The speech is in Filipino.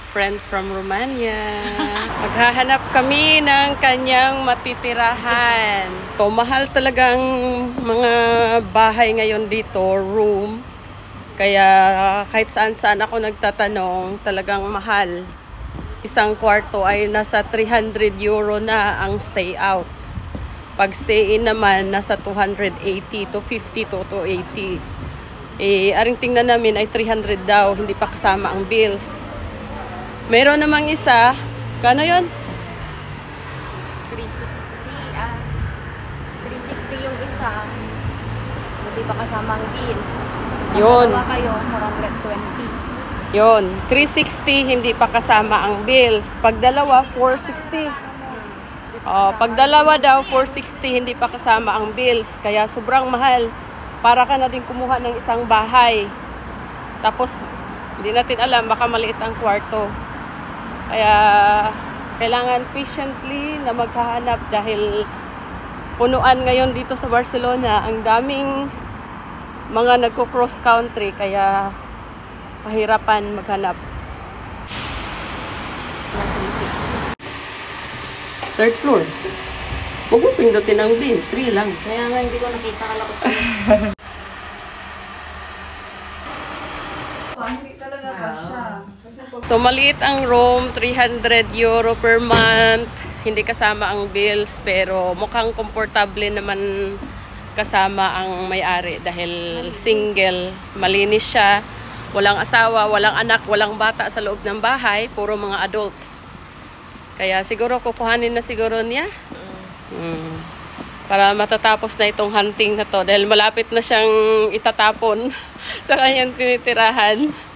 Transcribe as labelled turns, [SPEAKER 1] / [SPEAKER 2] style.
[SPEAKER 1] friend from Romania. Maghahanap kami ng kanyang matitirahan. So, mahal talagang mga bahay ngayon dito, room. Kaya kahit saan-saan ako nagtatanong, talagang mahal. Isang kwarto ay nasa 300 euro na ang stay out. Pag stay in naman, nasa 280 to 50 to 80. Aring tingnan namin ay 300 daw, hindi pa kasama ang bills. Meron namang isa, kano yun?
[SPEAKER 2] 360 yung isa, hindi pa kasama ang bills.
[SPEAKER 1] Yun.
[SPEAKER 2] Pag kayo, 420.
[SPEAKER 1] Yun, 360 hindi pa kasama ang bills. Pag dalawa, 460. Pag dalawa daw, 460 hindi pa kasama ang bills. Kaya sobrang mahal. Para ka na din kumuha ng isang bahay. Tapos, hindi natin alam, baka maliit ang kwarto. Kaya, kailangan patiently na maghahanap dahil punuan ngayon dito sa Barcelona. Ang daming mga nagko-cross country, kaya pahirapan maghanap. 3rd floor. Huwag mo pindutin ang bill. 3 lang.
[SPEAKER 2] Kaya nga hindi ko nakita kalakot.
[SPEAKER 3] Hindi talaga kasya.
[SPEAKER 1] So, maliit ang room. 300 euro per month. Hindi kasama ang bills. Pero mukhang komportable naman kasama ang may-ari. Dahil single. Malinis siya. Walang asawa, walang anak, walang bata sa loob ng bahay. Puro mga adults. Kaya siguro kukuhanin na siguro niya. Para matatapos na itong hunting na to. Dahil malapit na siyang itatapon sa kanyang tinitirahan.